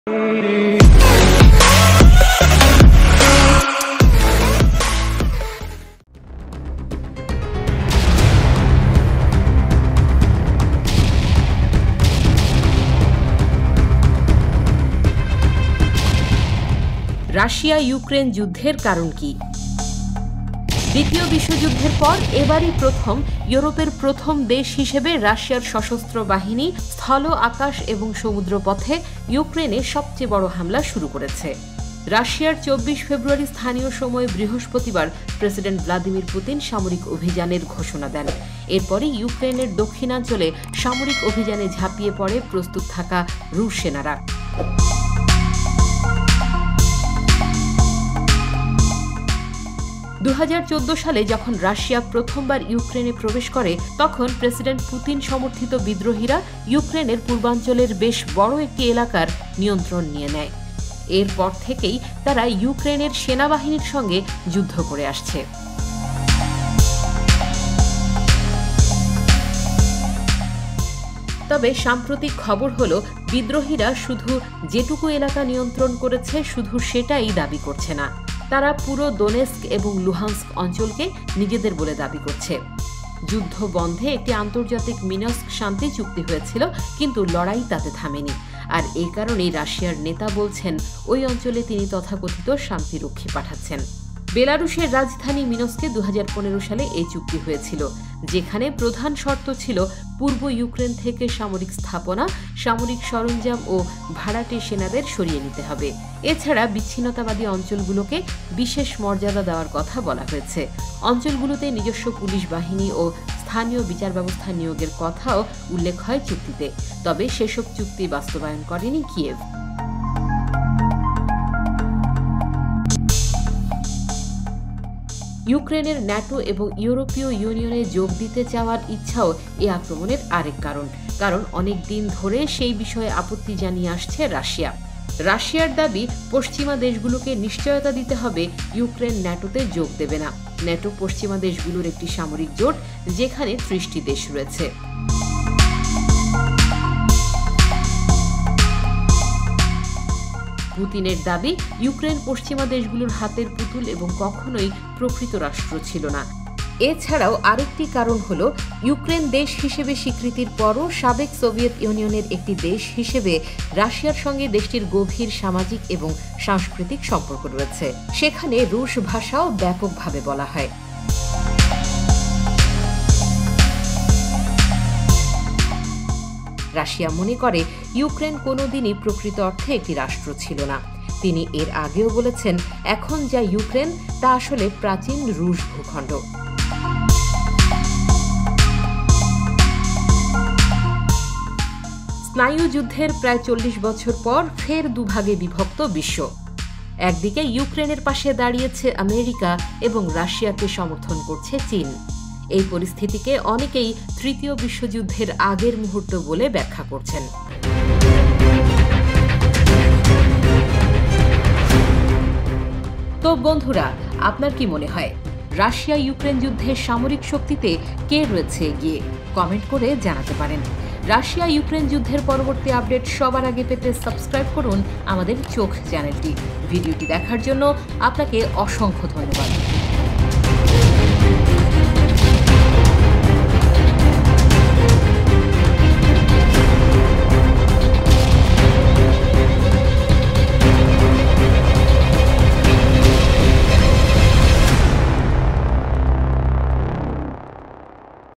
Russia Ukraine যুদ্ধের কারণ কি? দ্বিতীয় বিশ্বযুদ্ধের পর এবারই প্রথম ইউরোপের প্রথম দেশ হিসেবে রাশিয়ার সশস্ত্র বাহিনী স্থল, আকাশ এবং সমুদ্র পথে ইউক্রেনে সবচেয়ে বড় হামলা শুরু করেছে। রাশিয়ার 24 ফেব্রুয়ারি স্থানীয় সময় বৃহস্পতিবার প্রেসিডেন্ট ভ্লাদিমির পুতিন সামরিক অভিযানের ঘোষণা দেন। এরপরই ইউক্রেনের দক্ষিণাঞ্চলে সামরিক অভিযানে ঝাঁপিয়ে পড়ে প্রস্তুত থাকা রুশ সেনারা। 2014 সালে যখন রাশিয়া প্রথমবার ইউক্রেনে প্রবেশ করে, তখন প্রেসিডেন্ট পুতিন সমর্থিত বিদ্রোহীরা ইউক্রেনের পূর্বাঞ্চলের বেশ বড় একটি এলাকার নিয়ন্ত্রণ নিয়ে নেয়। এরপর থেকেই তারা ইউক্রেনের সেনাবাহিনীর সঙ্গে যুদ্ধ করে আসছে। তবে সাম্প্রতিক খবর হলো, বিদ্রোহীরা শুধু যেটুকু এলাকা নিয়ন্ত্রণ করেছে শুধু সেটাই দাবি করছে না, তারা পুরো দোনেস্ক এবং লুহান্স্ক অঞ্চলকে নিজেদের বলে দাবি করছে। যুদ্ধ বন্ধে একটি আন্তর্জাতিক মিনস্ক শান্তি চুক্তি হয়েছিল, কিন্তু লড়াই তাতে থামেনি। আর এই কারণেই রাশিয়ার নেতা বলছেন ওই অঞ্চলে তিনি তথাকথিত শান্তিরক্ষী পাঠাচ্ছেন। বেলারুশের রাজধানী মিনস্কে 2015 সালে এই চুক্তি হয়েছিল, যেখানে প্রধান শর্ত ছিল পূর্ব ইউক্রেন থেকে সামরিক স্থাপনা, সামরিক সরঞ্জাম ও ভাড়াটে সেনাদের সরিয়ে নিতে হবে। এছাড়া বিচ্ছিন্নতাবাদী অঞ্চলগুলোকে বিশেষ মর্যাদা দেওয়ার কথা বলা হয়েছে। অঞ্চলগুলোতে নিজস্ব পুলিশ বাহিনী ও স্থানীয় বিচার ব্যবস্থা নিয়োগের কথাও উল্লেখ হয় চুক্তিতে। তবে সেসব চুক্তি বাস্তবায়ন করেনি কিয়েভ। ইউক্রেনের ন্যাটো এবং ইউরোপীয় ইউনিয়নে যোগ দিতে চাওয়ার ইচ্ছাও এই আক্রমণের আরেক কারণ অনেক দিন ধরে সেই বিষয়ে আপত্তি জানিয়ে আসছে রাশিয়া। রাশিয়ার দাবি, পশ্চিমা দেশগুলোকে নিশ্চয়তা দিতে হবে ইউক্রেন ন্যাটোতে যোগ দেবে না। ন্যাটো পশ্চিমা দেশগুলোর একটি সামরিক জোট, যেখানে 30টি দেশ রয়েছে। পুতিনের দাবি, ইউক্রেন পশ্চিমা দেশগুলোর হাতের পুতুল এবং কখনোই প্রকৃত রাষ্ট্র ছিল না। এছাড়াও আরেকটি কারণ হলো, ইউক্রেন দেশ হিসেবে স্বীকৃতির পরও সাবেক সোভিয়েত ইউনিয়নের একটি দেশ হিসেবে রাশিয়ার সঙ্গে দেশটির গভীর সামাজিক এবং সাংস্কৃতিক সম্পর্ক রয়েছে। সেখানে রুশ ভাষাও ব্যাপকভাবে বলা হয়। রাশিয়া মনে করে ইউক্রেন কোনোদিনই প্রকৃত অর্থে একটি রাষ্ট্র ছিল না। তিনি এর আগেও বলেছেন, এখন যা ইউক্রেন তা আসলে প্রাচীন রুশ ভূখণ্ড। স্নায়ু যুদ্ধের প্রায় 40 বছর পর ফের দুভাগে বিভক্ত বিশ্ব। একদিকে ইউক্রেনের পাশে দাঁড়িয়েছে আমেরিকা এবং রাশিয়াকে সমর্থন করছে চীন। এই পরিস্থিতিকে অনেকেই তৃতীয় বিশ্বযুদ্ধের আগের মুহূর্ত বলে ব্যাখ্যা করছেন। তো বন্ধুরা, আপনার কি মনে হয়, রাশিয়া ইউক্রেন যুদ্ধের সামরিক শক্তিতে কে রয়েছে এগিয়ে? কমেন্ট করে জানাতে পারেন। রাশিয়া ইউক্রেন যুদ্ধের পরবর্তী আপডেট সবার আগে পেতে সাবস্ক্রাইব করুন আমাদের চোখ চ্যানেলটি। ভিডিওটি দেখার জন্য আপনাকে অসংখ্য ধন্যবাদ।